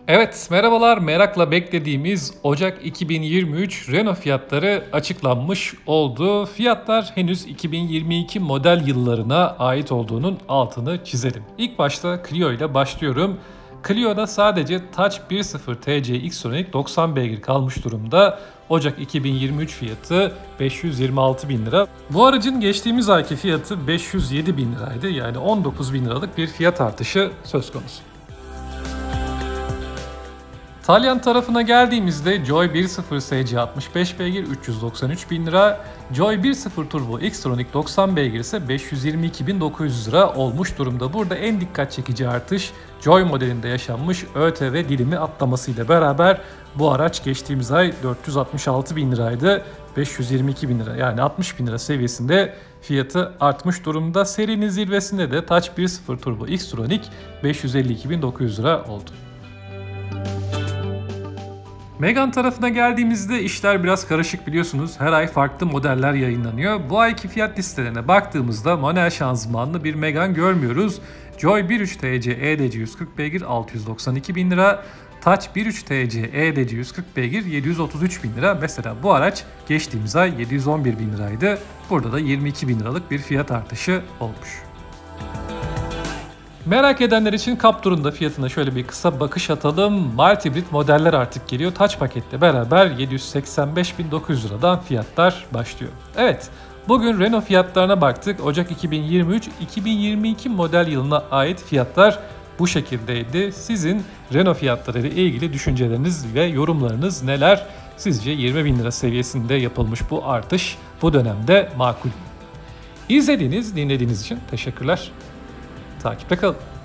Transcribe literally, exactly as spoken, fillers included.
Evet, merhabalar. Merakla beklediğimiz Ocak iki bin yirmi üç Renault fiyatları açıklanmış oldu. Fiyatlar henüz iki bin yirmi iki model yıllarına ait olduğunun altını çizelim. İlk başta Clio ile başlıyorum. Clio'da sadece Touch bir nokta sıfır T C X-Tronic doksan beygir kalmış durumda. Ocak iki bin yirmi üç fiyatı beş yüz yirmi altı bin lira. Bu aracın geçtiğimiz ayki fiyatı beş yüz yedi bin liraydı. Yani on dokuz bin liralık bir fiyat artışı söz konusu. Talyan tarafına geldiğimizde Joy bir nokta sıfır S C altmış beş beygir üç yüz doksan üç bin lira, Joy bir nokta sıfır Turbo X-Tronic doksan beygir ise beş yüz yirmi iki bin dokuz yüz lira olmuş durumda. Burada en dikkat çekici artış Joy modelinde yaşanmış ÖTV dilimi atlamasıyla beraber bu araç geçtiğimiz ay dört yüz altmış altı bin liraydı. beş yüz yirmi iki bin lira yani altmış bin lira seviyesinde fiyatı artmış durumda. Serinin zirvesinde de Touch bir nokta sıfır Turbo X-Tronic beş yüz elli iki bin dokuz yüz lira oldu. Megane tarafına geldiğimizde işler biraz karışık biliyorsunuz. Her ay farklı modeller yayınlanıyor. Bu ayki fiyat listelerine baktığımızda manuel şanzımanlı bir Megane görmüyoruz. Joy bir nokta üç T C E D C yüz kırk beygir altı yüz doksan iki bin lira. Touch bir nokta üç T C E D C yüz kırk beygir yedi yüz otuz üç bin lira. Mesela bu araç geçtiğimiz ay yedi yüz on bir bin liraydı. Burada da yirmi iki bin liralık bir fiyat artışı olmuş. Merak edenler için Captur'un fiyatına şöyle bir kısa bakış atalım. Mild hibrit modeller artık geliyor. Touch paketle beraber yedi yüz seksen beş bin dokuz yüz liradan fiyatlar başlıyor. Evet, bugün Renault fiyatlarına baktık. Ocak iki bin yirmi üç iki bin yirmi iki model yılına ait fiyatlar bu şekildeydi. Sizin Renault fiyatları ile ilgili düşünceleriniz ve yorumlarınız neler? Sizce yirmi bin lira seviyesinde yapılmış bu artış bu dönemde makul mü? İzlediğiniz, dinlediğiniz için teşekkürler. Takipte kalın.